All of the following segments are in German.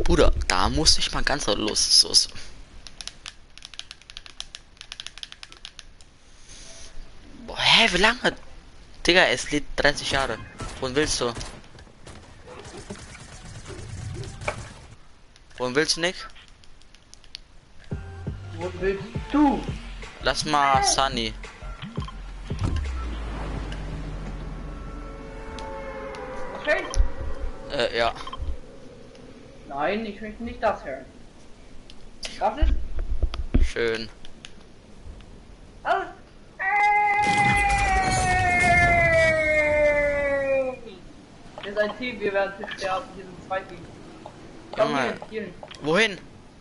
Bruder, da muss ich mal ganz laut los. Boah, hä, wie lange? Digga, es lädt 30 Jahre. Wohin willst du? Wohin willst du nicht? Wo willst du? Lass mal Sunny. Okay. Ja. Nein, ich möchte nicht das hören. Das ist Schön. alles. Wir sind ein Team, wir werden nicht sterben. Hier sind zwei Teams. Komm Junge. hier. Wohin?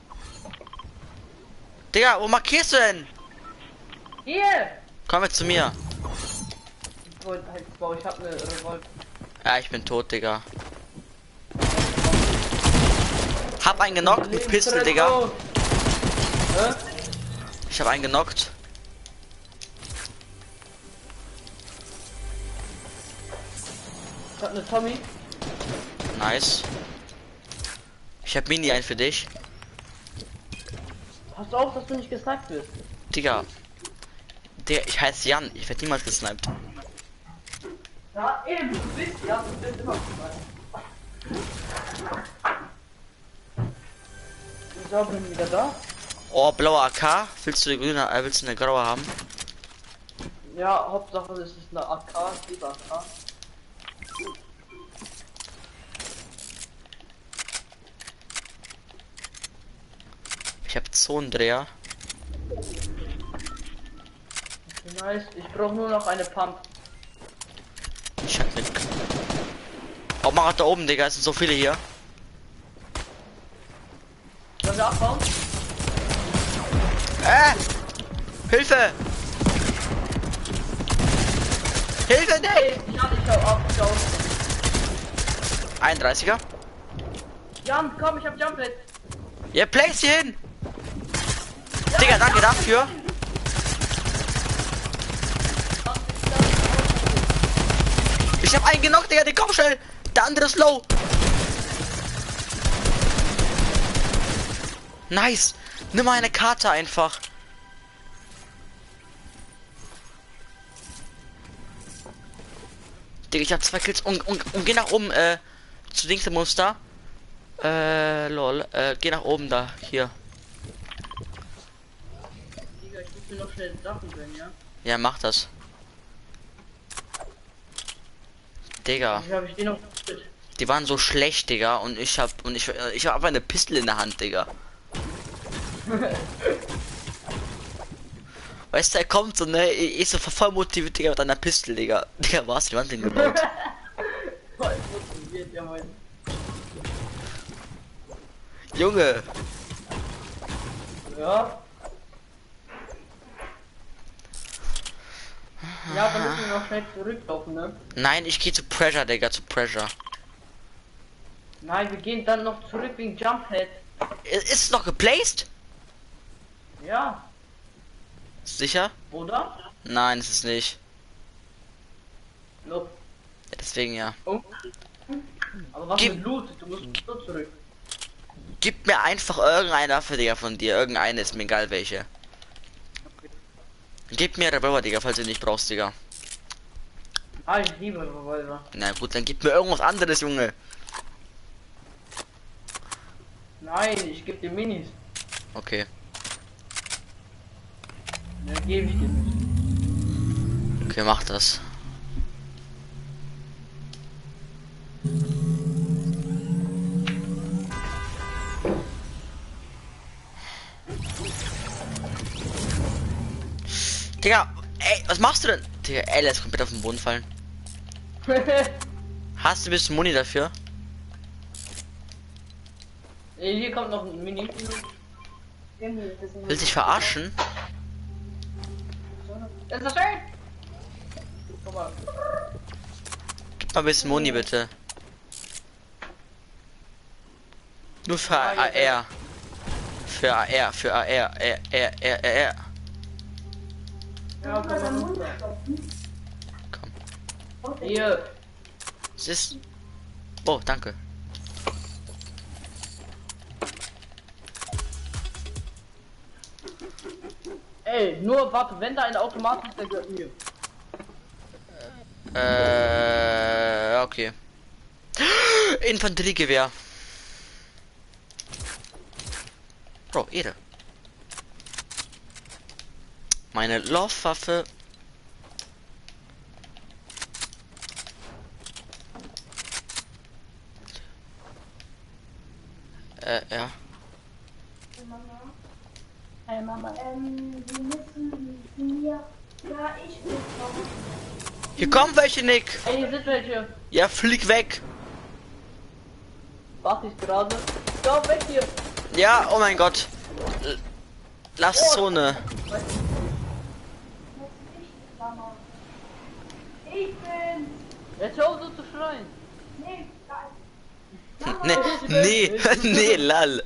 Digga, wo markierst du denn? Hier! Komm jetzt zu mir. Ich wollte halt, wow, ich hab eine Revolt. Ja, ich bin tot, Digga. Hab einen genockt mit Pistol, Digga. Hä? Ich hab einen genockt. Ich hab eine Tommy. Nice. Ich hab Mini ein für dich. Pass auf, dass du nicht gesniped wirst. Digga. Digga, ich heiße Jan. Ich werde niemals gesniped. Ja, eben, du bist ja, du bist immer gesniped. So, bin wieder da. Oh, blauer AK. Willst du die grüne, willst du eine graue haben? Ja, Hauptsache es ist eine AK, diese AK. Ich hab Zonendreher. Nice, ich brauche nur noch eine Pump. Ich hab mit. Oh, mach da oben, Digga. Es sind so viele hier. Sollen wir abbauen? Hilfe! Hilfe, nee! Hey, Jan, ich hau ab, ich hau ab. 31er. Jan, komm, ich hab Jumplet. Ja, place hier hin! Digga, danke dafür. Ich hab einen genockt, Digga, den komm schnell! Der andere ist low! Nice! Nimm mal eine Karte einfach. Digga, ich hab 2 Kills und geh nach oben, zu links im Muster. Lol, geh nach oben da, hier. Digga, ich muss mir noch schnell Sachen gönnen, ja? Ja, mach das. Digga, Wie hab ich die noch? die waren so schlecht, Digga, und ich hab einfach eine Pistole in der Hand, Digga. Weißt du, er kommt so, ne, ich so voll motiviert, Digga, mit einer Pistole, Digga. Digga, was? Die Wand hingebaut. Voll motiviert, ja, mein. Junge! Ja. Ja, dann müssen wir noch schnell zurücklaufen, ne? Nein, ich gehe zu Pressure, Digga, zu Pressure. Nein, wir gehen dann noch zurück wegen Jumphead. Ist es noch geplaced? Ja, Sicher? oder? Nein, ist es nicht. Look. Ja, deswegen ja. Oh. Aber was Gib- mit Loot? Du musst so zurück. Gib mir einfach irgendeine Waffe, Digga, von dir. Irgendeine, ist mir egal welche. Gib mir Revolver, Digga, falls du nicht brauchst, Digga. Ah, ich liebe Revolver. Na gut, dann gib mir irgendwas anderes, Junge. Nein, ich gebe dir Minis. Okay. Ne, gebe ich dir nicht. Okay, mach das. Digga, ey, was machst du denn? Digga, ey, lässt komplett auf den Boden fallen. Hast du ein bisschen Muni dafür? Ey, hier kommt noch ein Mini. Willst dich verarschen? Das ist schön. Guck mal. Gib mal ein bisschen Muni, bitte. Nur für AR. Für AR, für AR, R. Ja, komm. Hier. Es ist... Oh, danke. Ey, nur warte, wenn da ein Automat ist, der gehört mir. Okay. Infanteriegewehr. Bro, Ehre. Meine Laufwaffe. Ja. Hey Mama. Wir müssen hier. Ja, ich will kommen. Hier kommen welche, Nick. Ey, hier sind welche. Ja, flieg weg. Warte ich gerade. Komm weg hier. Ja, oh mein Gott. Lass Zone. Was ist Mama? Ich bin. Jetzt hör auf so zu schreien. Nee, Nee, nee, nee, lal.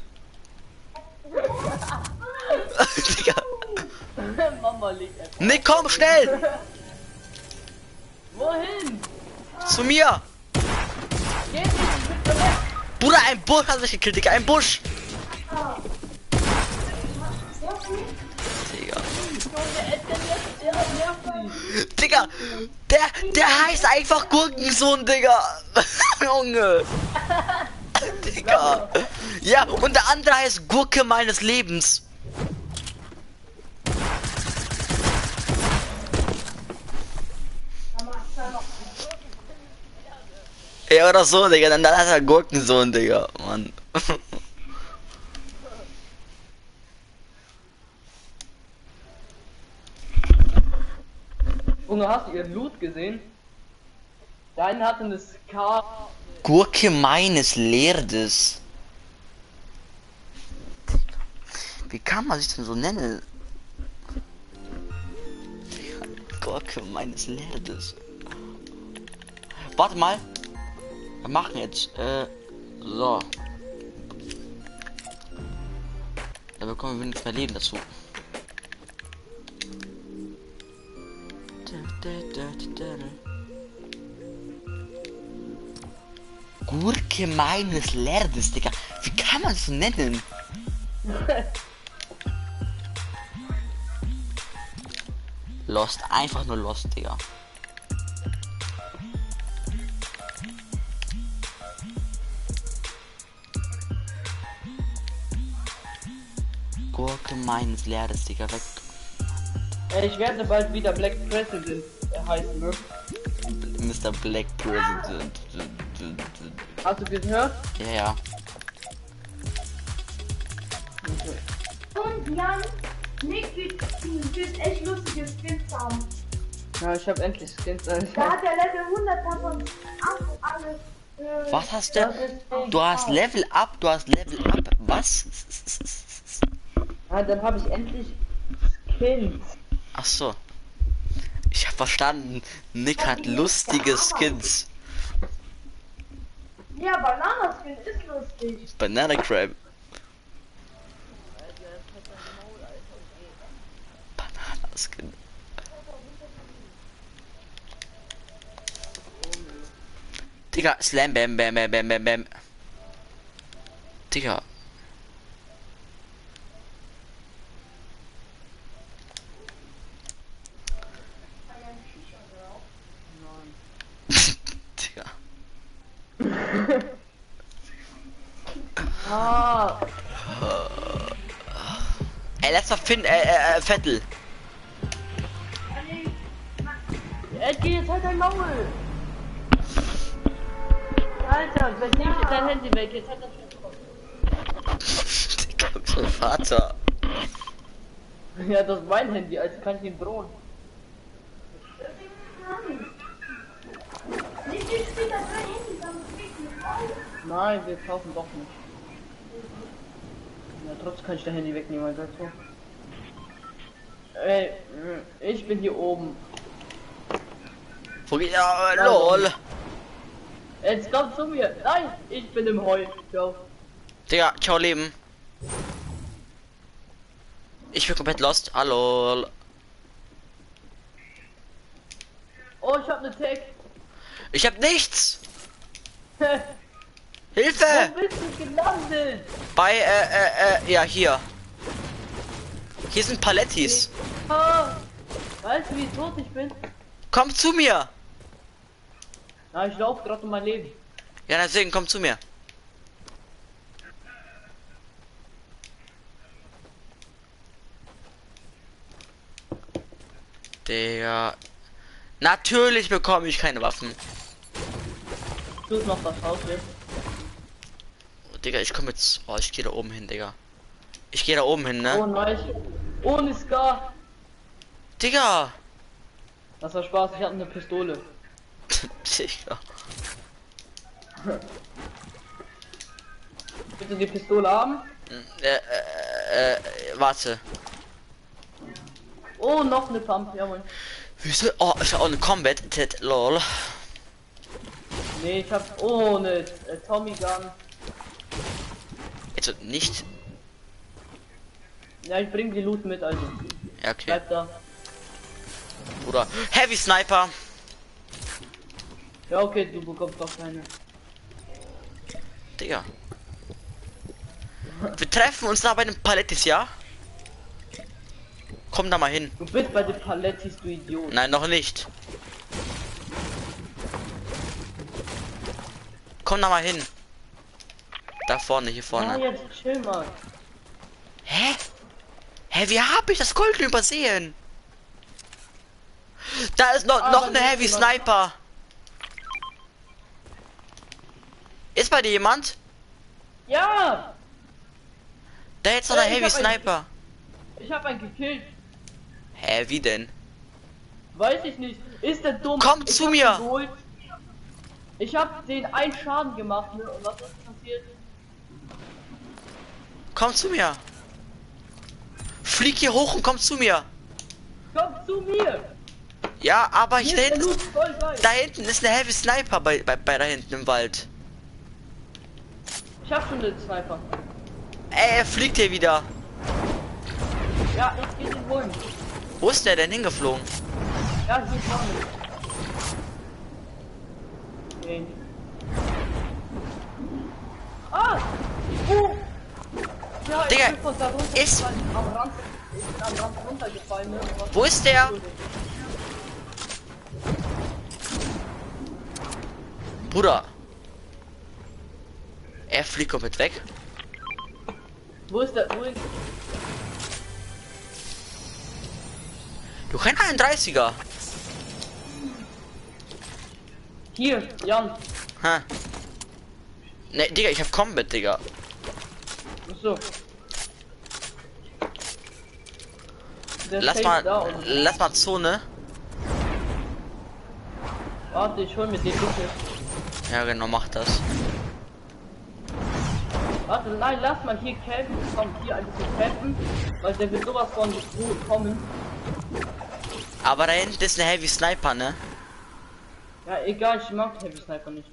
Digga. Mama liegt einfach. Nick, komm schnell. Wohin? Zu mir. Geh nicht, ich bin verletzt. Bruder, ein Busch hat mich gekillt, Digga. Ein Busch. Digga. Der nervt mich. Digga. Der heißt einfach Gurkensohn, Digga. Junge. Digga. Ja, und der andere heißt Gurke meines Lebens. Ja, oder so, Digga. Dann hat er Gurkensohn, Digga. Mann. Junge, hast du ihren Loot gesehen? Der eine hatte eine Ska. Gurke meines Lerdes. Wie kann man sich denn so nennen? Gurke meines Lerdes. Warte mal. Wir machen jetzt, so. Da bekommen wir nichts mehr Leben dazu. Gurke meines Lerdes, Digga. Wie kann man das so nennen? Lost, einfach nur Lost, Digga. Gurke meines Lerdes, Digga, weg. Ey, ich werde bald wieder Black President heißen, ne? Mr. Black President. Hast du gehört? Ja, ja. Und Jan, Nick wird echt lustige Skins haben. Ja, ich hab endlich Skins. Da hat er Level 100 davon alles. Was hast du? Du hast Level Up, du hast Level Up. Was? Ja, dann habe ich endlich Skins. Ach so. Ich habe verstanden. Nick hat lustige Skins. Ja, Bananaskin ist lustig. Banana Crab. Bananaskin. Digga, Slam Bam Bam Bam Bam Bam Bam. Digga. Digga. Ah, Ey, lass mal Vettel. Edgy, jetzt halt dein Maul. Alter, vielleicht nehme ich dein Handy weg. Jetzt halt das Digga, so Vater. Ja, das ist mein Handy, also kann ich ihm drohen. Nicht spielt das dein Handy, dann kriegst du raus. Nein, wir kaufen doch nicht. Ja, trotzdem kann ich dein Handy wegnehmen, Alter. So. Ey, ich bin hier oben. Wo geht ja, lol. Jetzt komm zu mir. Nein, ich bin im Heu. Ciao. Digga, ciao Leben. Ich bin komplett lost. Hallo. Oh, ich hab ne Tag. Ich hab nichts. Wo Hilfe! bist du gelandet? Bei, ja, hier. Hier sind Palettis. Weißt du, wie tot ich bin? Komm zu mir! Na, ich laufe gerade um mein Leben. Ja, deswegen komm zu mir. Digga. Natürlich bekomme ich keine Waffen. Du noch das Haus jetzt. Digga, ich komme jetzt. Oh, ich gehe da oben hin, Digga. Ich gehe da oben hin, ne? Oh nice. Ohne Scar. Digga! Das war Spaß, ich hatte eine Pistole. Digga. Bitte die Pistole haben? Warte. Oh, noch eine Pump, jawohl. Wieso? Oh, ich hab auch eine Combat. Lol. Nee, ich hab. Oh, eine Tommy Gun. Jetzt nicht. Ja, ich bring die Loot mit, also. Ja, okay. Bleib da. Oder Heavy Sniper. Ja, okay, du bekommst doch keine. Digga. Wir treffen uns da bei den Palettis, ja? Komm da mal hin. Du bist bei den Palettis, du Idiot. Nein, noch nicht. Komm da mal hin. Da vorne, hier Ja, vorne. jetzt chill mal. Hä? Hä, wie hab ich das Gold übersehen? Da ist noch Aber eine nicht Heavy immer. Sniper. Ist bei dir jemand? Ja! Da jetzt noch eine Ich Heavy hab einen- Sniper. Ich hab einen gekillt. Hä, wie denn? Weiß ich nicht. Ist der dumm? Komm Ich zu hab mir. ihn geholt. Ich hab den einen Schaden gemacht, ne? Und was ist passiert? Komm zu mir. Flieg hier hoch und komm zu mir. Komm zu mir! Ja, aber Hier da ist der hinten, Loot voll weit. da hinten ist eine Heavy Sniper bei da hinten im Wald. Ich hab schon den Sniper. Ey, er fliegt hier wieder. Ja, ich geh den holen. Wo ist der denn hingeflogen? Ja, sie ist noch nicht. Okay. Ah! Oh! Ja, Digga, ich bin von da runter ist- am Rand. Ich bin am Rand runtergefallen, ne? Und was- Wo ist der? Bruder. Er fliegt komplett weg. Wo ist der? Wo ist... Du kein 31er. Hier, Jan. Ha. Ne, Digga, ich hab Combat, Digga. Achso. Der Lass Safe mal, da und- lass mal Zone. Warte, ich hol mir den Lucke. Ja, genau, mach das. Warte, nein, lass mal hier campen. Komm, hier ein bisschen campen. Weil der wird sowas von kommen. Aber da hinten ist eine Heavy Sniper, ne? Ja, egal, ich mag Heavy Sniper nicht.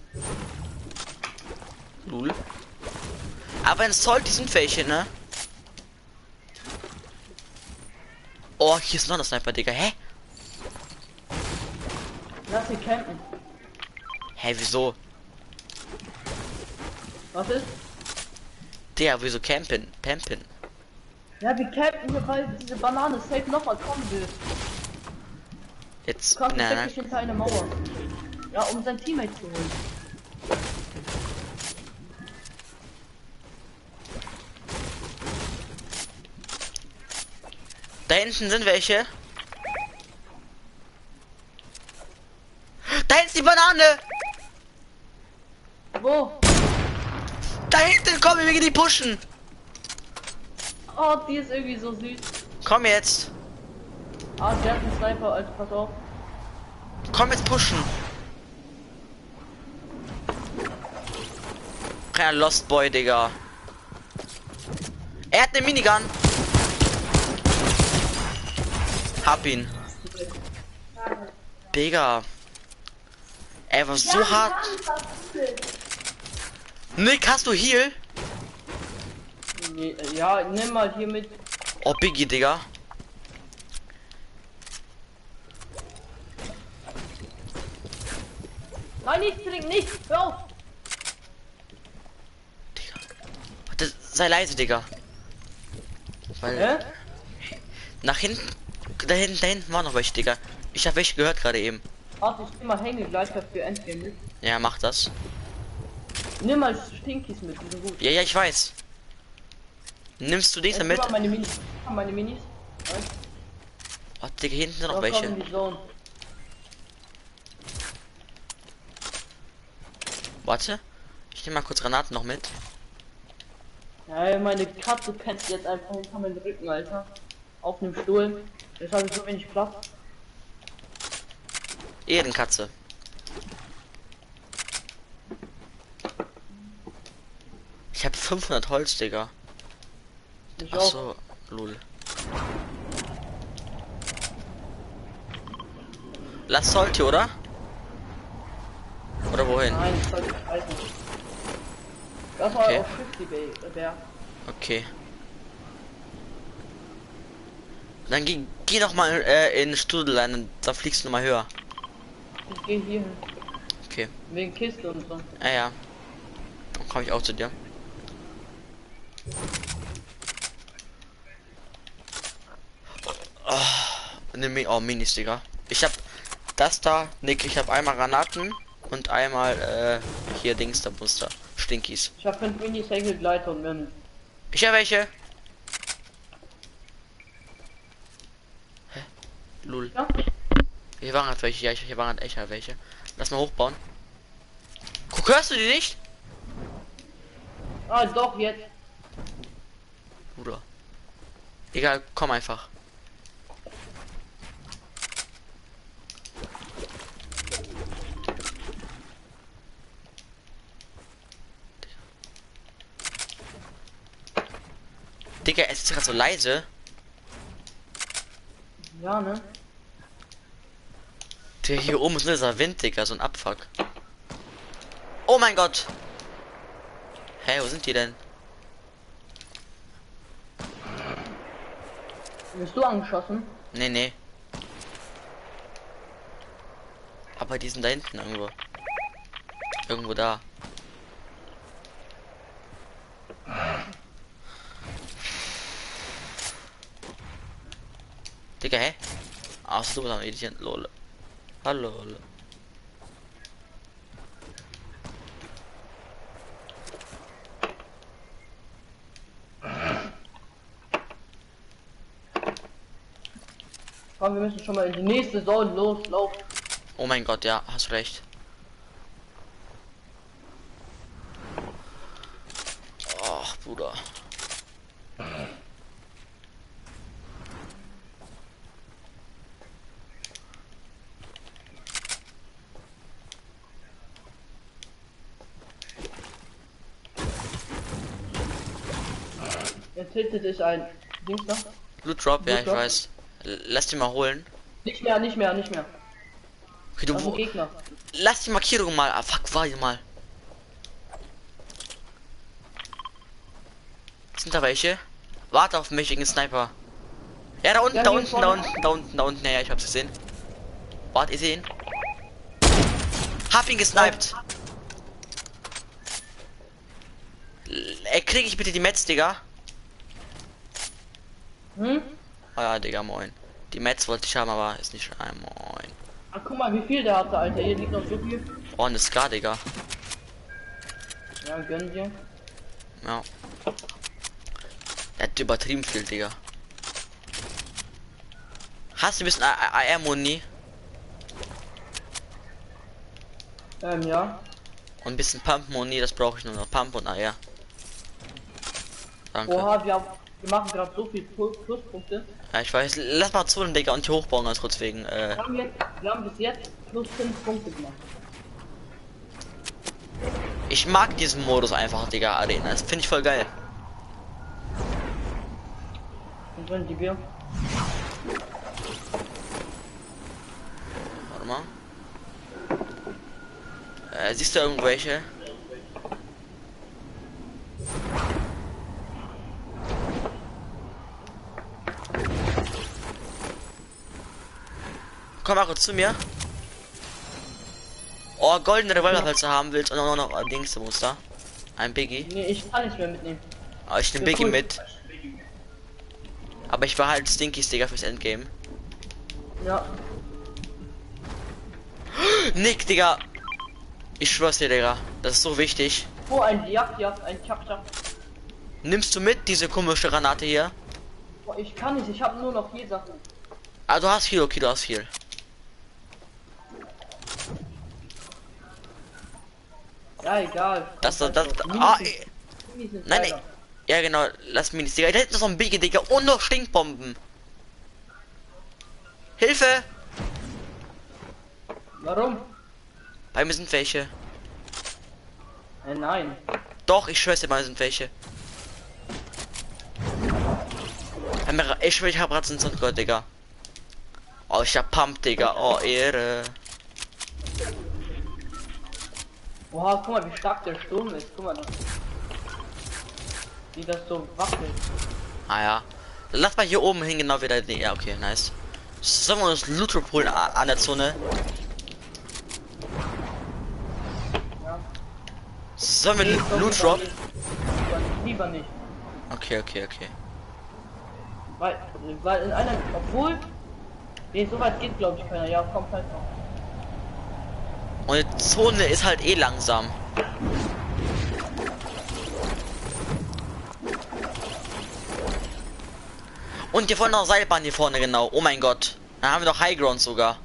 Lul. Aber in Salty sind welche, ne? Oh, hier ist noch ein Sniper, Digga. Hä? Lass hier campen. Hä, wieso? Was ist? Digga, wieso campen? Pampen. Ja, wir campen hier, weil diese Banane safe nochmal kommen will. Jetzt, Du kannst nein, wirklich nein. hinter eine Mauer. Ja, um sein Teammate zu holen. Da hinten sind welche. Da hinten ist die Banane! Wo? Da hinten, komm, wir gehen die pushen! Oh, die ist irgendwie so süß. Komm jetzt! Ah, der hat einen Sniper, also pass auf. Komm jetzt pushen! Kleiner Lost Boy, Digga. Er hat eine Minigun. Hab ihn. Digga. Er war so hart. Nick, hast du Heal? Nee, ja, nimm mal hier mit. Oh, Biggie, Digga. Nein, nicht trinken, nicht! Hör auf! Digga. Warte, sei leise, Digga. Weil Hä? nach hinten Da hinten war noch welche, Digga. Ich habe welche gehört gerade eben. Warte, ich nehme mal Hängegleiter für Endgame mit. Ja, mach das. Nimm mal Stinkies mit, die sind gut. Ja, ich weiß. Nimmst du diese Nimm mit? mal meine Minis. Meine Minis. Oh, Digga, hier hinten sind noch Da welche. kommen die Zone. Warte. Ich nehme mal kurz Granaten noch mit. Ja, meine Katze pennt jetzt einfach hinter meinem Rücken, Alter. Auf einem Stuhl. Jetzt habe ich so wenig Platz. Ehrenkatze. Ich habe 500 Holz, Digga. Ich Ach auch. so, lul. Lass Salty, oder? Oder wohin? Nein, das sollte ich weiß nicht. Das war Okay. auf 50 Bär. Okay. Dann geh noch mal in Studel rein und da fliegst du noch mal höher. Ich gehe hier hin. Okay. Wegen Kiste und so. Ja. Dann komme ich auch zu dir. Oh, Minis, Digga. Ich hab das da, Nick, ich hab einmal Granaten und einmal hier Dings da Muster. Stinkies. Ich habe 5 Minis, Hängegleiter und mehr nicht. Ich hab welche. Hä? Lul. Ja? Hier waren halt welche, ja, hier waren echt halt welche. Lass mal hochbauen. Guck, hörst du die nicht? Ah, doch, jetzt. Bruder. Egal, komm einfach. Digga, es ist gerade so leise. Ja, ne? Der hier oben ist nur dieser Wind, Digga, so ein Abfuck. Oh mein Gott. Hä, wo sind die denn? Bist du angeschossen? Nee. Aber die sind da hinten irgendwo. Irgendwo da. Digga, hä? Ach, du bist am Editieren. Lol. Hallo. Lol. Komm, wir müssen schon mal in die nächste Zone loslaufen. Oh mein Gott, ja, hast recht. Ach, Bruder. Jetzt hittet ist ein Dings da. Loot Drop, ja, Loot ich Drop? weiß. Lass die mal holen. Nicht mehr. Okay, du, Das ist ein Gegner. lass die Markierung mal. Ah, fuck, warte mal. Sind da welche? Warte auf mich, irgendein Sniper. Ja, da unten, Ja, da hier unten, da vorne. unten, da unten, da unten. Ja, ich hab's gesehen. Warte, ihr seht ihn? Hab ihn gesniped. Krieg ich bitte die Metz, Digga? Hm? Oh ja, Digga, moin. Die Metz wollte ich haben, aber ist nicht ein moin. Ach, guck mal, wie viel der hatte, Alter. Hier liegt noch so viel. Oh, eine Ska, Digga. Ja, gönn dir. Ja. Er hat übertrieben viel, Digga. Hast du ein bisschen AR-Muni? Ja. Und ein bisschen Pump-Muni, das brauche ich nur noch. Pump und AR. Danke. Oha, wir machen gerade so viel Pluspunkte. Ja, ich weiß. Lass mal zu, Digga, und hier hochbauen, ganz kurz wegen, Wir haben bis jetzt plus 5 Punkte gemacht. Ich mag diesen Modus einfach, Digga, Arena. Das finde ich voll geil. Und wenn die wir. Warte mal. Siehst du irgendwelche? Komm mal kurz zu mir. Oh, goldene Revolver, falls du haben willst. Und auch noch Dings Muster. Ein Biggie. Nee, ich kann nicht mehr mitnehmen. Aber ich nehme Ja, Biggie cool. mit. Aber ich behalte Stinkies, Digga, fürs Endgame. Ja. Nick, Digga. Ich schwör's dir, Digga. Das ist so wichtig. Oh, ein Jagd, ein Chak. Nimmst du mit diese komische Granate hier? Oh, ich kann nicht, ich habe nur noch 4 Sachen. Ah, du hast viel, okay, du hast viel. Ja, egal. Das. Komm, Nein, Minis nein. Ja, genau, lass mich nicht, Digga. Da hinten ist noch ein Biggie, Digga. Und noch Stinkbomben. Hilfe! Warum? Bei mir sind welche. Nein. Doch, ich schwör's dir, bei mir sind welche. Ich schwör, ich hab grad so einen Gott, Digga. Oh, ich hab Pump, Digga. Oh, Ehre. Oha, guck mal, wie stark der Sturm ist. Guck mal. Wie das so wackelt. Ah ja. Lass mal hier oben hin, genau wieder. Ja, okay, nice. Sollen wir uns Loot holen an der Zone? Ja. Sollen wir Nee, Loot Drop? Lieber nicht. Okay. Weil in einer, obwohl, nee, so weit geht glaube ich keiner. Ja, kommt halt noch. Und die Zone ist halt eh langsam. Und hier vorne noch Seilbahn hier vorne, genau. Oh mein Gott. Da haben wir doch Highground sogar.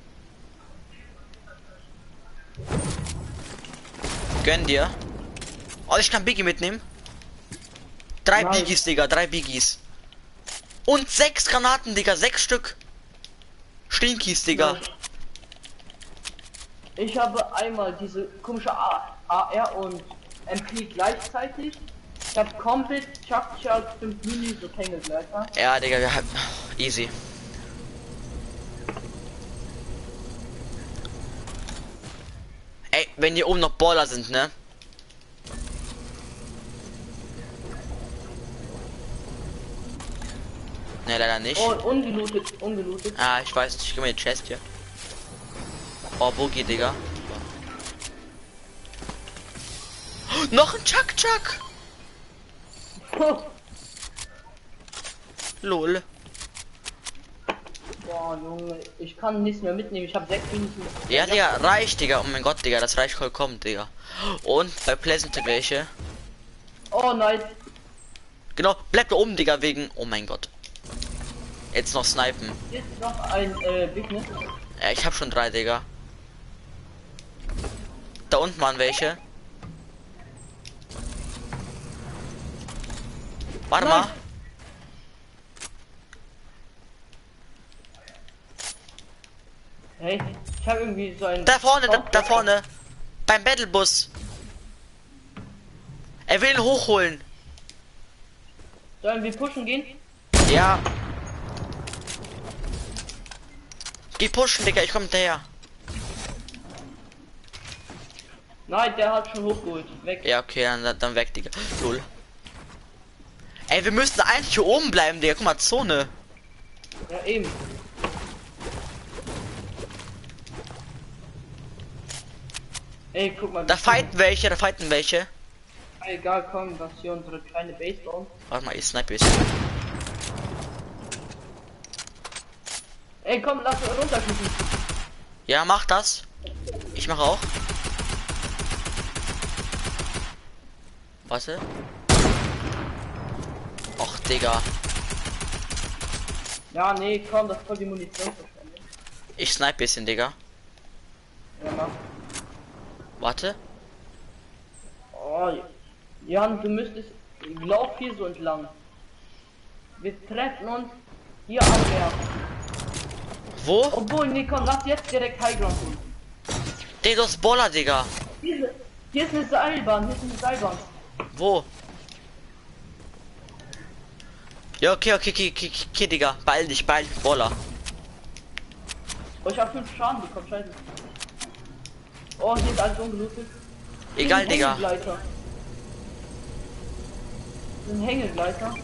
Gönn dir. Oh, ich kann Biggie mitnehmen. 3 Nice. Biggies, Digga. 3 Biggies. Und 6 Granaten, Digga. 6 Stück. Stinkies, Digga. Nice. Ich habe einmal diese komische AR und MP gleichzeitig. Ich habe komplett Chuck 5 Mini so Hängegleiter. Ja, Digga, wir haben... Easy. Ey, wenn hier oben noch Baller sind, ne? Ne, leider nicht. Oh, ungelootet. Ah, ich weiß nicht, ich geh mal die Chest hier. Oh, Boogie, Digga. Oh, noch ein Chuck. Lol. Boah, Junge, ich kann nichts mehr mitnehmen. Ich habe 6 Minuten. Ja, Digga, reicht, Digga. Oh mein Gott, Digga, das reicht vollkommen, Digga. Und bei Pleasant welche. Oh nein. Genau, bleib da oben, Digga, wegen... Oh mein Gott. Jetzt noch snipen. Hier ist noch ein Big Net. Ja, ich hab schon 3, Digga. Da unten waren welche. Warte Nein. mal. Hey, ich habe irgendwie so ein. Da vorne, da vorne. Beim Battlebus. Er will ihn hochholen. Sollen wir pushen gehen? Ja. Geh pushen, Digga, ich komm hinterher. Nein, der hat schon hochgeholt. Weg. Ja, okay, dann weg, Digga. Lol. Ey, wir müssten eigentlich hier oben bleiben, Digga. Guck mal, Zone. Ja, eben. Ey, guck mal. Da fighten welche. Egal, komm, was hier unsere kleine Base bauen. Warte mal, ich snipe jetzt. Ey, komm, lass uns runterschießen. Ja, mach das. Ich mach auch. Warte. Och, Digga. Ja, nee, komm, das ist voll die Munition verschwendet. Ich snipe bisschen, Digga. Ja, mach. Warte. Oh, Jan, du müsstest. Lauf hier so entlang. Wir treffen uns hier am Berg. Wo? Obwohl, nee, komm, lass jetzt direkt Highground tun. Dedos Boller, Digga. Hier ist eine Seilbahn, Wo? Ja, okay, Digga. Beeil dich, Boller. Oh, ich hab 5 Schaden bekommen, scheiße. Oh, hier ist alles ungelootet. Egal, Ein Digga. Hängegleiter. Ein Hängegleiter.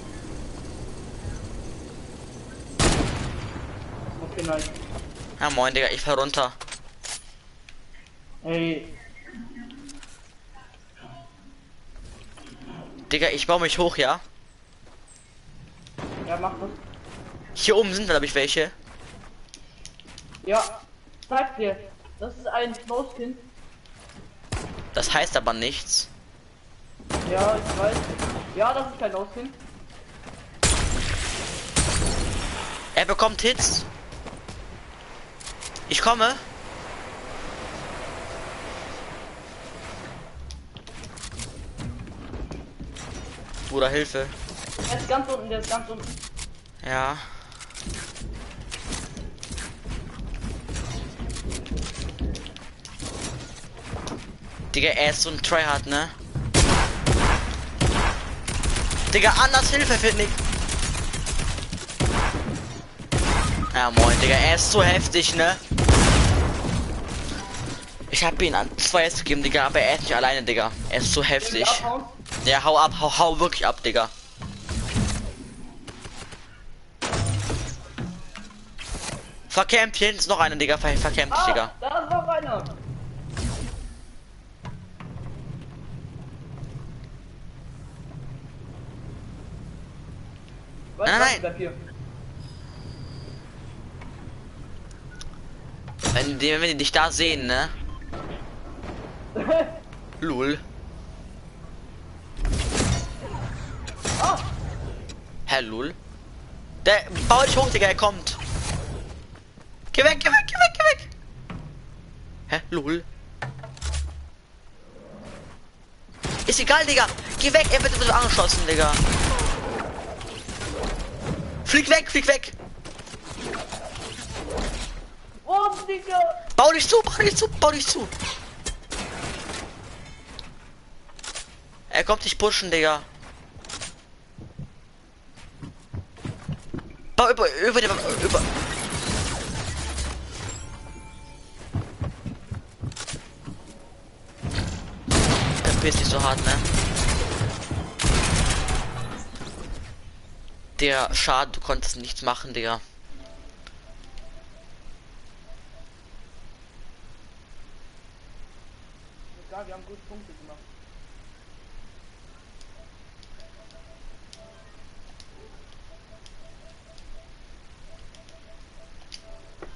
Okay, nice. Ja, moin, Digga, ich fahr runter. Ey, Digga, ich baue mich hoch, ja? ja, mach das. Hier oben sind, glaube ich, welche. Ja, sag dir, das ist ein Snowskin. Das heißt aber nichts. Ja, ich weiß. Ja, das ist kein Snowskin. Er bekommt Hits. Ich komme. Bruder, Hilfe. Der ist ganz unten, der ist ganz unten. Ja. Digga, er ist so ein Tryhard, ne? Digga, anders Hilfe finde ich. Ja, moin, Digga, er ist so heftig, ne? Ich hab ihn an 2 S gegeben, Digga, aber er ist nicht alleine, Digga. Er ist so heftig. Abhauen. Ja, hau ab, hau wirklich ab, Digga. Verkämpft, hier hinten ist noch einer, Digga, verkämpft, Digga. Da ist noch einer. Nein. Bleib hier. Wenn die dich da sehen, ne? Lul. Ah, Hä, Lul? Der bau dich hoch, Digga, er kommt. Geh weg, geh weg, geh weg, geh weg. Hä, Lul? Ist egal, Digga. Geh weg, er wird angeschossen, Digga. Flieg weg, flieg weg. oh, Digga. Bau dich zu, bau dich zu, bau dich zu. Er kommt dich pushen, Digga. Bau über den, über. Der bist nicht so hart, ne? Der Schaden, du konntest nichts machen, Digga. Ja, wir haben gute Punkte gemacht.